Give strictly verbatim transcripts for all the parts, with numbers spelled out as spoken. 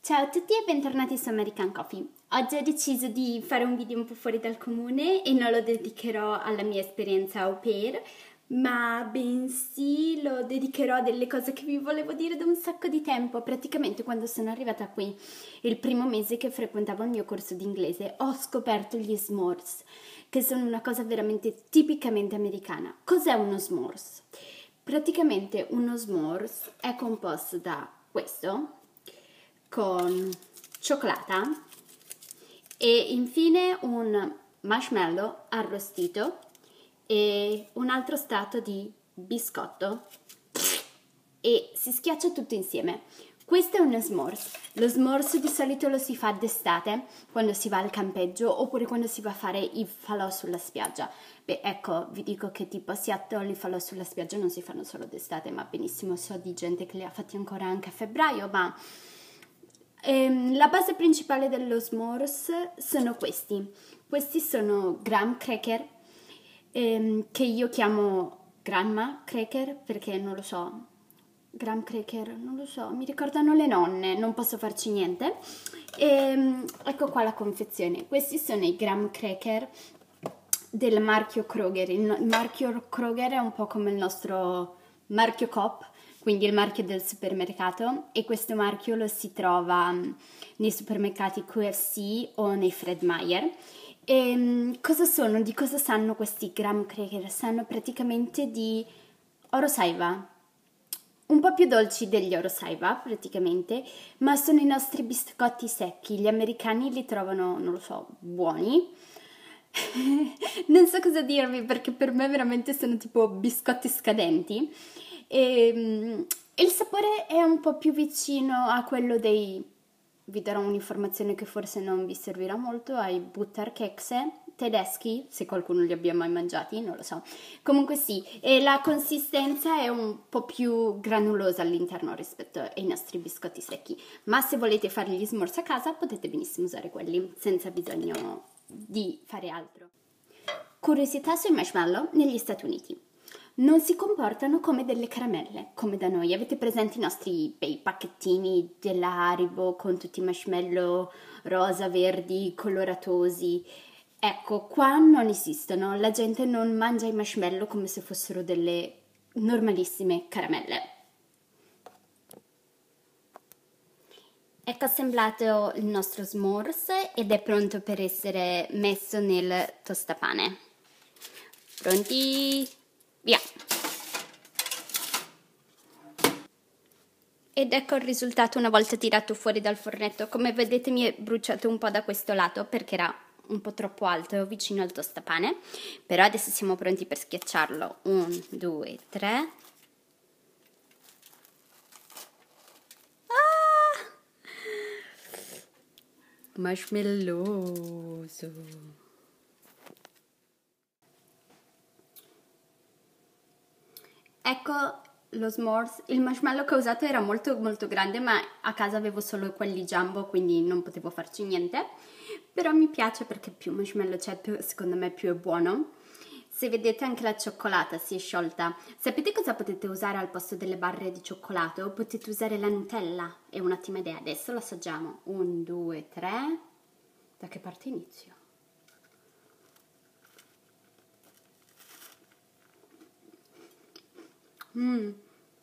Ciao a tutti e bentornati su American Coffee. Oggi ho deciso di fare un video un po' fuori dal comune e non lo dedicherò alla mia esperienza au pair, ma bensì lo dedicherò a delle cose che vi volevo dire da un sacco di tempo. Praticamente quando sono arrivata qui, il primo mese che frequentavo il mio corso di inglese, ho scoperto gli s'mores, che sono una cosa veramente tipicamente americana. Cos'è uno s'mores? Praticamente uno s'mores è composto da questo, con cioccolata e infine un marshmallow arrostito e un altro strato di biscotto e si schiaccia tutto insieme. Questo è uno s'mores. Lo s'mores di solito lo si fa d'estate quando si va al campeggio oppure quando si va a fare i falò sulla spiaggia. Beh, ecco, vi dico che tipo a Seattle i falò sulla spiaggia non si fanno solo d'estate, ma benissimo so di gente che li ha fatti ancora anche a febbraio, ma Ehm, la base principale dello s'mores sono questi. Questi sono graham cracker, ehm, che io chiamo grandma cracker perché non lo so. Graham cracker, non lo so, mi ricordano le nonne, non posso farci niente. Ehm, ecco qua la confezione. Questi sono i graham cracker del marchio Kroger. Il, no- il marchio Kroger è un po' come il nostro marchio Coop, quindi il marchio del supermercato, e questo marchio lo si trova mm, nei supermercati K F C o nei Fred Meyer. E, mm, cosa sono? Di cosa sanno questi graham cracker? Sanno praticamente di oro saiba, un po' più dolci degli oro saiba praticamente, ma sono i nostri biscotti secchi. Gli americani li trovano, non lo so, buoni. Non so cosa dirvi perché per me veramente sono tipo biscotti scadenti. E, mm, il sapore è un po' più vicino a quello dei, vi darò un'informazione che forse non vi servirà molto, ai Butterkekse tedeschi, se qualcuno li abbia mai mangiati, non lo so. Comunque sì, e la consistenza è un po' più granulosa all'interno rispetto ai nostri biscotti secchi, ma se volete fare gli s'mores a casa potete benissimo usare quelli, senza bisogno di fare altro. Curiosità sui marshmallow negli Stati Uniti. Non si comportano come delle caramelle, come da noi. Avete presente i nostri bei pacchettini della Haribo con tutti i marshmallow rosa, verdi, coloratosi? Ecco, qua non esistono. La gente non mangia i marshmallow come se fossero delle normalissime caramelle. Ecco assemblato il nostro s'mores ed è pronto per essere messo nel tostapane. Pronti? Via! Ed ecco il risultato una volta tirato fuori dal fornetto. Come vedete mi è bruciato un po' da questo lato perché era un po' troppo alto vicino al tostapane. Però adesso siamo pronti per schiacciarlo. Un, due, tre. Ah! Marshmalloso. Ecco lo s'mores. Il marshmallow che ho usato era molto molto grande, ma a casa avevo solo quelli jumbo, quindi non potevo farci niente. Però mi piace perché più marshmallow c'è, più, secondo me più è buono. Se vedete anche la cioccolata si è sciolta. Sapete cosa potete usare al posto delle barre di cioccolato? Potete usare la Nutella, è un'ottima idea. Adesso lo assaggiamo. Un, due, tre. Da che parte inizio? Mmm.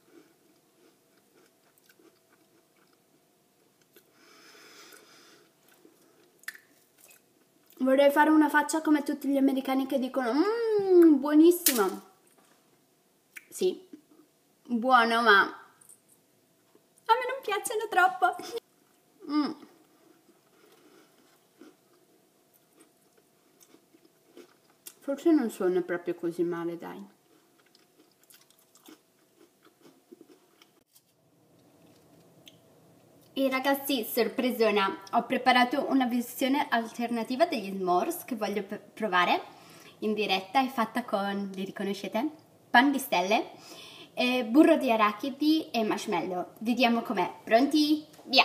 Vorrei fare una faccia come tutti gli americani che dicono mmm, buonissimo. Sì, buono, ma a me non piacciono troppo. Mm. Forse non sono proprio così male, dai. E ragazzi, sorpresona, ho preparato una versione alternativa degli s'mores che voglio provare in diretta, è fatta con, li riconoscete? Pan di stelle, eh, burro di arachidi e marshmallow. Vediamo com'è. Pronti? Via!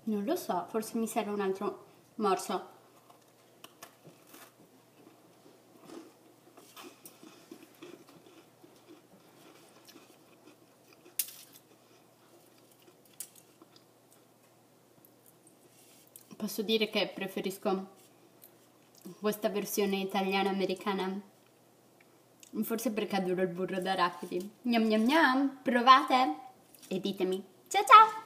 Non lo so, forse mi serve un altro morso. Posso dire che preferisco questa versione italiana americana, forse perché adoro il burro d'arachidi. Gnam gnam gnam, provate e ditemi. Ciao ciao!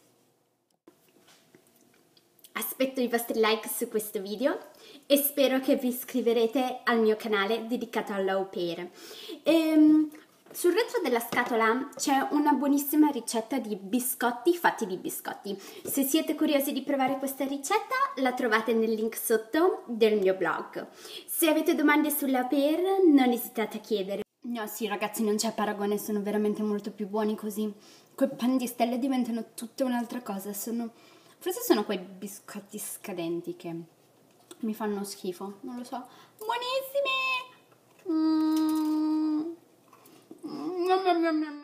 Aspetto i vostri like su questo video e spero che vi iscriverete al mio canale dedicato all'au pair. Ehm, sul retro della scatola c'è una buonissima ricetta di biscotti fatti di biscotti. Se siete curiosi di provare questa ricetta la trovate nel link sotto del mio blog. Se avete domande sull'au pair non esitate a chiedere. No sì ragazzi, non c'è paragone, sono veramente molto più buoni così. Quei pan di stelle diventano tutta un'altra cosa, sono... Forse sono quei biscotti scadenti che mi fanno schifo, non lo so. Buonissimi! Mm. Mm.